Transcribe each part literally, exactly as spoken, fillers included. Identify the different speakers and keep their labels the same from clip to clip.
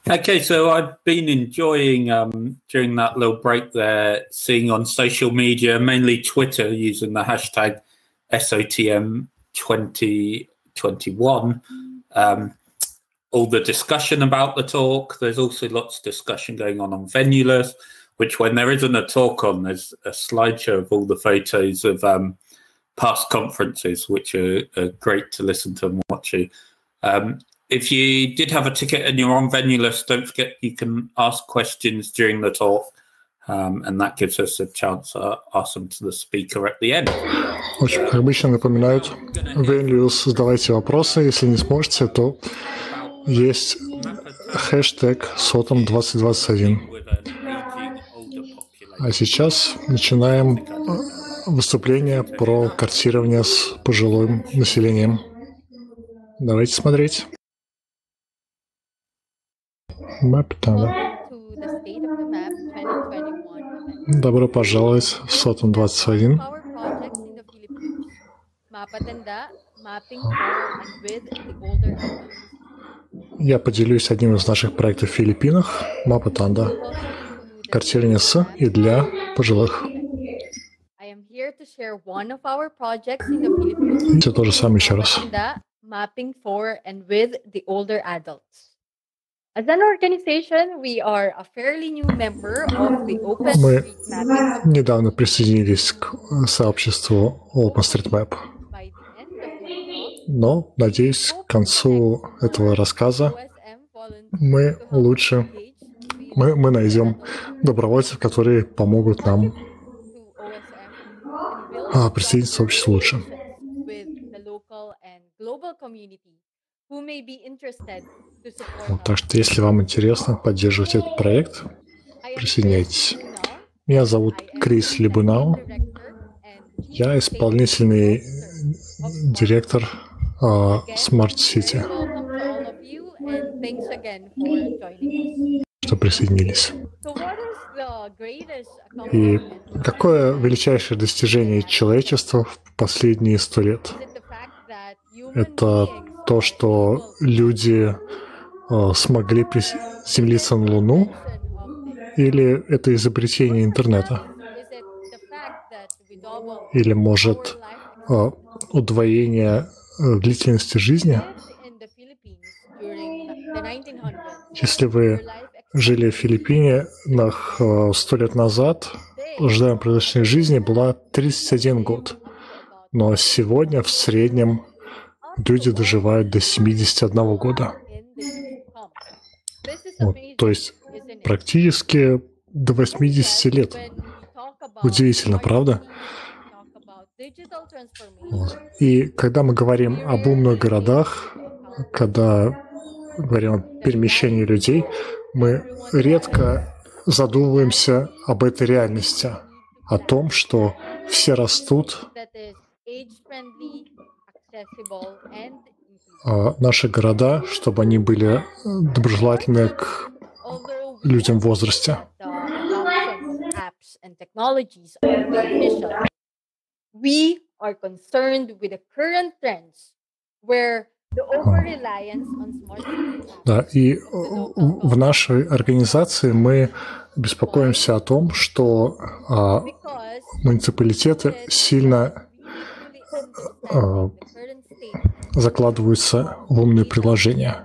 Speaker 1: Okay, so I've been enjoying um, during that little break there, seeing on social media, mainly Twitter, using the hashtag S O T M twenty twenty-one, um, all the discussion about the talk. There's also lots of discussion going on on Venulus, which when there isn't a talk on, there's a slideshow of all the photos of um, past conferences, which are, are great to listen to and watch you. Um, if you did have a ticket and you're on Venulus, don't forget you can ask questions during the talk, um, and that gives us a chance to ask them to the speaker at the end.
Speaker 2: Очень обычно напоминают, Venulus, задавайте вопросы, если не сможете, то есть хэштег сотом двадцать двадцать один. А сейчас начинаем выступление про картирование с пожилым населением. Давайте смотреть. Map Tanda. Добро пожаловать в сотом двадцать один. Я поделюсь одним из наших проектов в Филиппинах, Mapa Tanda. Картирование с и для пожилых. Все то же самое еще раз.
Speaker 3: Mapping for and with the older adults. As an organization, we are a fairly new member of the OpenStreetMap.
Speaker 2: Мы недавно присоединились к сообществу OpenStreetMap. Но, надеюсь, к концу этого рассказа мы лучше, мы, мы найдем добровольцев, которые помогут нам а, присоединиться к сообществу лучше. Вот, так что, если вам интересно поддерживать этот проект, присоединяйтесь. Меня зовут Крис Либунау. Я исполнительный директор uh, Smart City. Что присоединились. И какое величайшее достижение человечества в последние сто лет? Это то, что люди э, смогли приземлиться на Луну, или это изобретение интернета? Или, может, э, удвоение э, длительности жизни? Если вы жили в Филиппинах э, сто лет назад, ожидаемая продолжительность жизни была тридцать один год. Но сегодня в среднем люди доживают до семидесяти одного года. Вот, то есть практически до восьмидесяти лет. Удивительно, правда? Вот. И когда мы говорим об умных городах, когда говорим о перемещении людей, мы редко задумываемся об этой реальности, о том, что все растут, а наши города, чтобы они были доброжелательны к людям в возрасте. Да, и в нашей организации мы беспокоимся о том, что а, муниципалитеты сильно а, закладываются в умные приложения.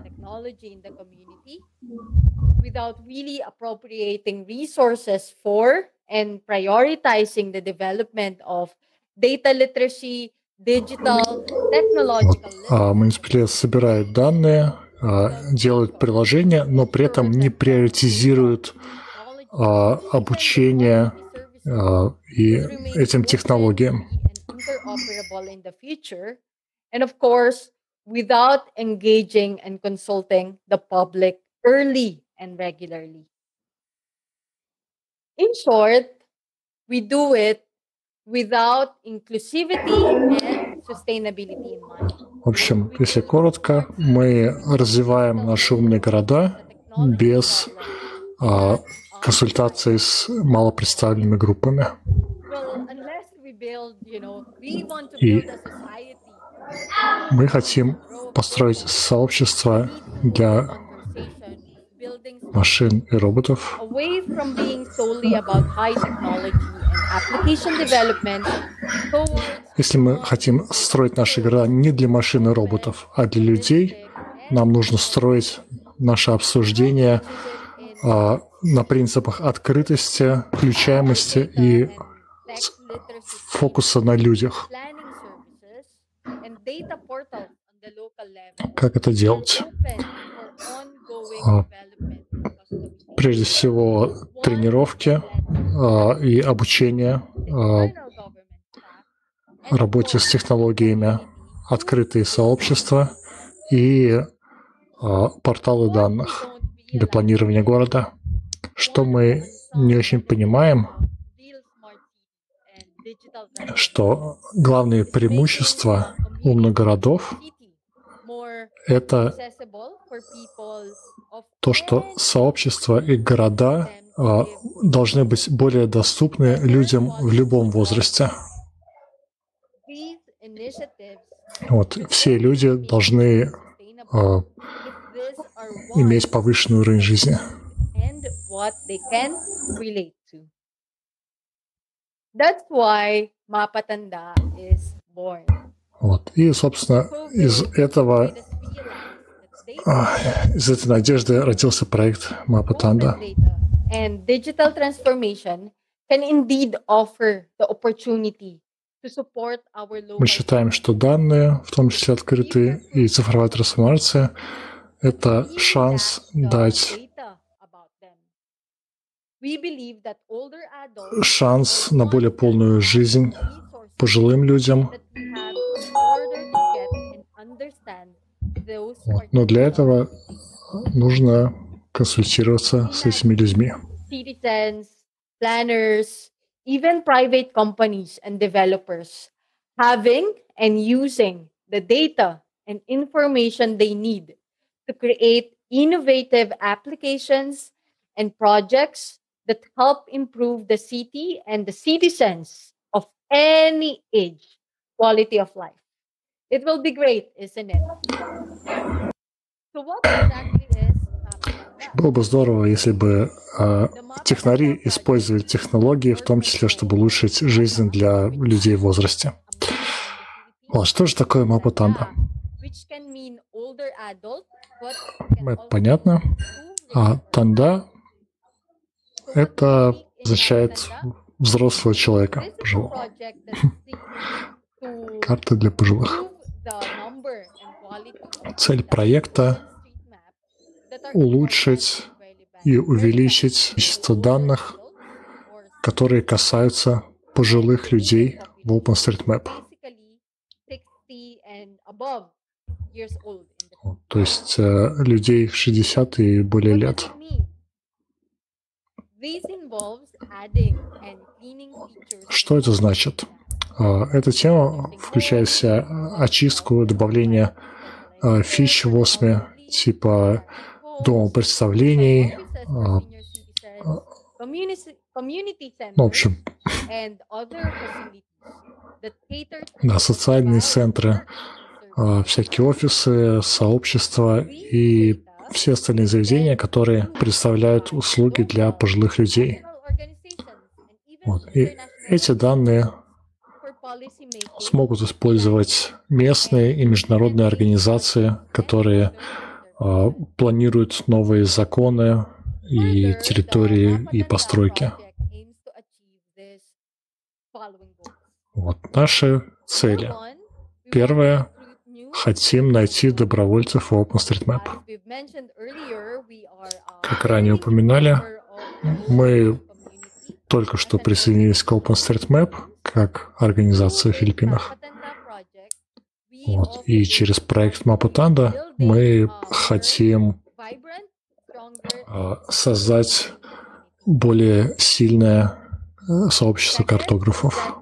Speaker 3: Without really appropriating resources for and prioritizing the development of data literacy, digital, technological.
Speaker 2: Вот. А муниципалитет собирает данные, а, делают приложения, но при этом не приоритизируют а, обучение а, и этим технологиям.
Speaker 3: And of course, without engaging and consulting the public early and regularly. In short, we do it without inclusivity and sustainability in mind.
Speaker 2: В общем, если коротко, мы развиваем наши умные города без а, консультации с малопредставленными группами. И мы хотим построить сообщество для машин и роботов.
Speaker 3: Away from being solely about high technology and application development towards
Speaker 2: Если мы хотим строить наши города не для машин и роботов, а для людей, нам нужно строить наше обсуждение а, на принципах открытости, включаемости и с- фокуса на людях.
Speaker 3: planning services and data portals on the local level
Speaker 2: Как это
Speaker 3: are
Speaker 2: делать?
Speaker 3: open for ongoing
Speaker 2: А,
Speaker 3: development and customization.
Speaker 2: Прежде всего, тренировки а, и обучение а,
Speaker 3: External government staff and
Speaker 2: работе с технологиями, открытые сообщества и а, порталы
Speaker 3: what we
Speaker 2: данных
Speaker 3: don't
Speaker 2: для
Speaker 3: realize
Speaker 2: планирования города. Что мы не очень понимаем,
Speaker 3: real smart cities and digital transformation
Speaker 2: что главные преимущества умных городов
Speaker 3: city more
Speaker 2: — это
Speaker 3: accessible for people of
Speaker 2: то, что
Speaker 3: any
Speaker 2: сообщества и города
Speaker 3: them
Speaker 2: а,
Speaker 3: to live.
Speaker 2: должны быть более доступны людям в любом возрасте.
Speaker 3: These initiatives
Speaker 2: Вот, все люди должны
Speaker 3: sustainable
Speaker 2: а,
Speaker 3: if these are
Speaker 2: иметь
Speaker 3: ones
Speaker 2: повышенный уровень жизни.
Speaker 3: and what they can relate to. That's why Mapatanda is born.
Speaker 2: Вот. И, собственно, из этого,
Speaker 3: Made us realize that data,
Speaker 2: а, из этой надежды родился проект Мапатанда.
Speaker 3: open data and digital transformation can indeed offer the opportunity to support our local
Speaker 2: Мы считаем, что данные, в том числе открытые, и цифровая трансформация — это шанс дать
Speaker 3: data about them. We believe that older adults
Speaker 2: шанс на более полную жизнь
Speaker 3: resources
Speaker 2: пожилым людям.
Speaker 3: that we have in order to get and understand those
Speaker 2: Вот. Но для этого нужно консультироваться с этими людьми.
Speaker 3: citizens, planners, even private companies and developers having and using the data and information they need to create innovative applications and projects that help improve the city and the citizens of any age quality of life. It will be great, isn't it? So what exactly is Mapatanda?
Speaker 2: Было бы здорово, если бы а, технари использовали технологии, в том числе, чтобы улучшить жизнь для людей в возрасте. Вот, что же такое Мапатанда?
Speaker 3: Which can mean older adult, but can
Speaker 2: Это
Speaker 3: also
Speaker 2: понятно.
Speaker 3: mean
Speaker 2: А
Speaker 3: two
Speaker 2: танда
Speaker 3: So what
Speaker 2: это
Speaker 3: we see in
Speaker 2: означает
Speaker 3: Mapatanda,
Speaker 2: взрослого человека,
Speaker 3: this is a
Speaker 2: пожилого.
Speaker 3: project that seeks to
Speaker 2: Карта для пожилых.
Speaker 3: improve the number and quality of
Speaker 2: Цель
Speaker 3: data
Speaker 2: проекта
Speaker 3: on street map that are
Speaker 2: улучшить
Speaker 3: incorporated by
Speaker 2: и
Speaker 3: very
Speaker 2: увеличить
Speaker 3: bad
Speaker 2: количество
Speaker 3: older
Speaker 2: данных,
Speaker 3: adults or
Speaker 2: которые касаются пожилых людей в OpenStreetMap.
Speaker 3: basically sixty and above years old in the
Speaker 2: Вот, то есть э, людей шестьдесят и более
Speaker 3: What
Speaker 2: лет.
Speaker 3: does it mean? This involves adding and cleaning features
Speaker 2: Что это значит? А, Эта тема включает в себя очистку, добавление а, фич в осме, типа дома представлений, а,
Speaker 3: community community
Speaker 2: ну, в
Speaker 3: centers
Speaker 2: общем,
Speaker 3: and other facilities that cater to
Speaker 2: да, социальные
Speaker 3: provide
Speaker 2: центры,
Speaker 3: services.
Speaker 2: а, всякие офисы, сообщества и все остальные заведения, которые предоставляют услуги для пожилых людей. Вот. И эти данные смогут использовать местные и международные организации, которые а, планируют новые законы и территории и постройки. Вот наши цели. Первое. Хотим найти добровольцев в OpenStreetMap. Как ранее упоминали, мы только что присоединились к OpenStreetMap как организация в Филиппинах. Вот. И через проект Мапатанда мы хотим а, создать более сильное э, сообщество картографов.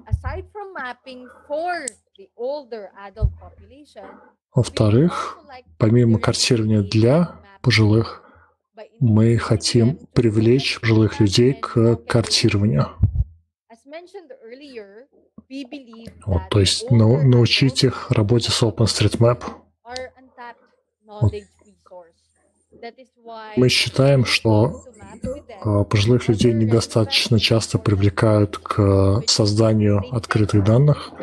Speaker 2: Во-вторых, помимо картирования для пожилых, мы хотим привлечь пожилых людей к картированию. Вот, то есть нау- научить их работе с OpenStreetMap. Вот. Мы считаем, что пожилых людей недостаточно часто привлекают к созданию открытых данных.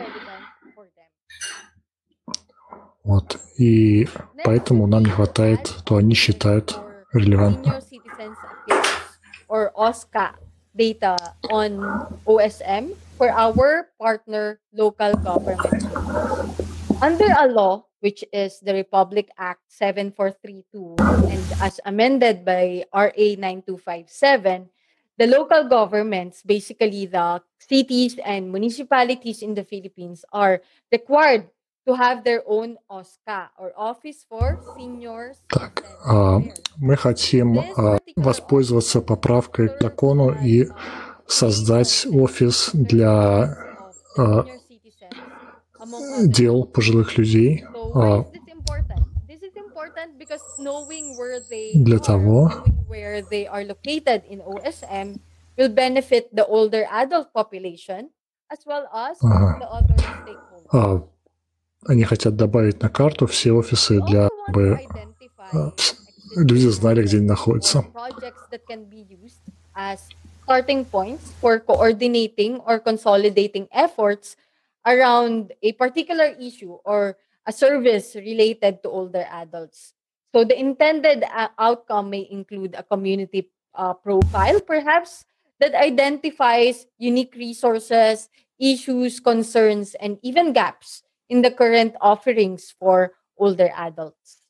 Speaker 2: Вот. И поэтому нам не хватает, то они считают релевантно.
Speaker 3: Or OSCA data on O S M for our partner local government. Under a law, which is the Republic Act seven four three two, and as amended by R A nine two five seven, the local governments, basically the cities and municipalities in the Philippines, are required to have their own OSCA, or Office for Senior
Speaker 2: Так, а, мы хотим а, воспользоваться поправкой к закону и создать офис для а, дел пожилых людей. А, для того, ага. а, Они хотят добавить на карту все офисы для, чтобы люди знали, где они находятся.
Speaker 3: Starting points for coordinating or consolidating efforts around a particular issue or a service related to older adults. So the intended uh, outcome may include a community uh, profile, perhaps, that identifies unique resources, issues, concerns, and even gaps in the current offerings for older adults.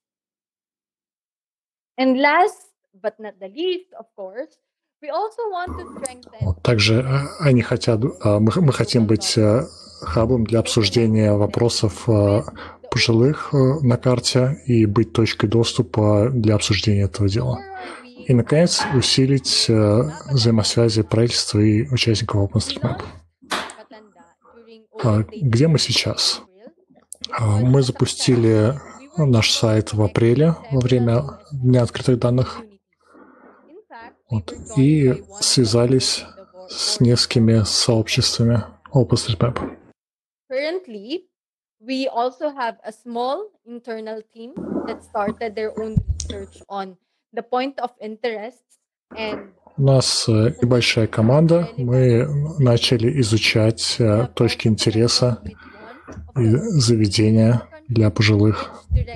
Speaker 3: And last but not the least, of course, we also want to strengthen...
Speaker 2: Также они хотят, мы, мы хотим быть хабом для обсуждения вопросов пожилых на карте и быть точкой доступа для обсуждения этого дела. И, наконец, усилить взаимосвязи правительства и участников OpenStreetMap. Где мы сейчас? Мы запустили наш сайт в апреле во время Дня открытых данных. Вот, и связались с несколькими сообществами OpenStreetMap.
Speaker 3: Currently, we also have a small internal team that started their own research on the point of interest and...
Speaker 2: У нас небольшая команда. Мы начали изучать точки интереса и заведения для пожилых.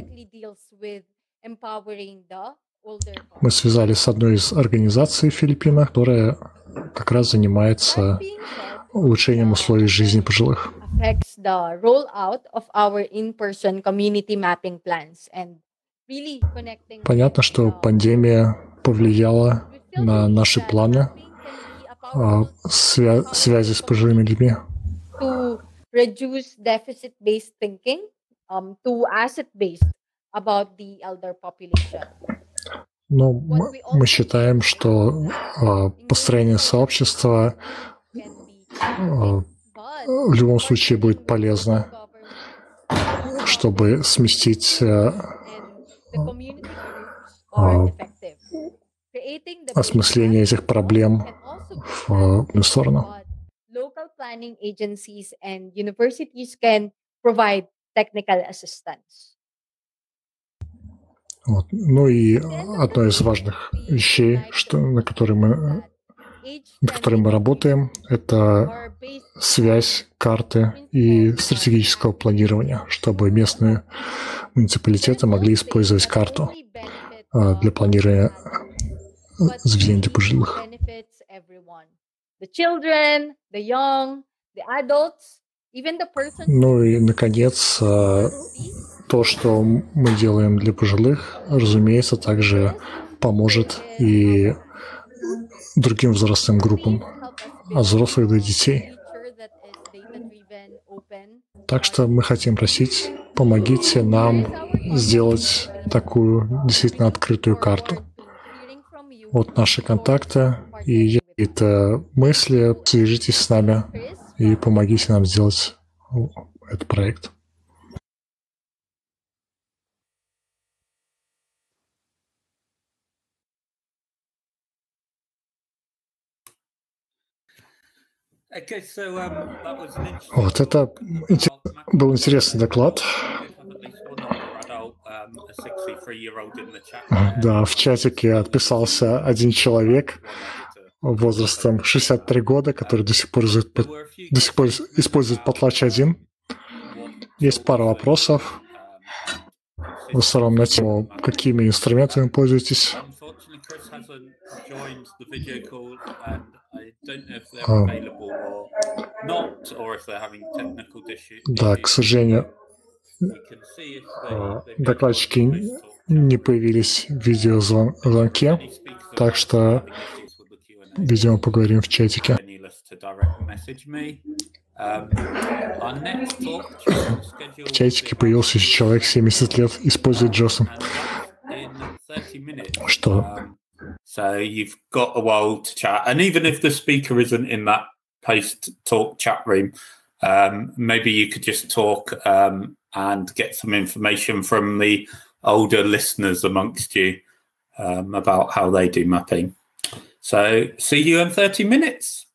Speaker 2: Мы связались с одной из организаций в Филиппинах, которая как раз занимается улучшением условий жизни пожилых. Понятно, что пандемия повлияла на наши планы свя- связи с пожилыми людьми.
Speaker 3: Reduce deficit-based thinking um, to asset-based about the elder population.
Speaker 2: Ну, мы, мы считаем, что а, построение сообщества а, в любом случае будет полезно, чтобы сместить а, а, осмысление этих проблем в одну сторону.
Speaker 3: Local planning agencies and universities can provide technical assistance.
Speaker 2: Вот. Ну и одно из важных вещей, что, на которые мы, над которой мы работаем, это связь карты и стратегического планирования, чтобы местные муниципалитеты могли использовать карту для планирования заведений для пожилых. Ну и, наконец, то, что мы делаем для пожилых, разумеется, также поможет и другим взрослым группам, от взрослых до детей. Так что мы хотим просить, помогите нам сделать такую действительно открытую карту. Вот наши контакты и какие-то мысли, свяжитесь с нами и помогите нам сделать этот проект. Вот это был интересный доклад. Да, в чатике отписался один человек возрастом шестьдесят три года, который до сих пор, до сих пор использует Potlatch один. Есть пара вопросов. В основном на тему, какими инструментами пользуетесь. А, да, к сожалению, докладчики не появились в видеозвонке, так что, видимо, поговорим в чатике. В чатике появился еще человек семьдесят лет, использует джосом. Что?
Speaker 1: So you've got a while to chat, and even if the speaker isn't in that post-talk chat room, um, maybe you could just talk um, and get some information from the older listeners amongst you um, about how they do mapping. So see you in thirty minutes.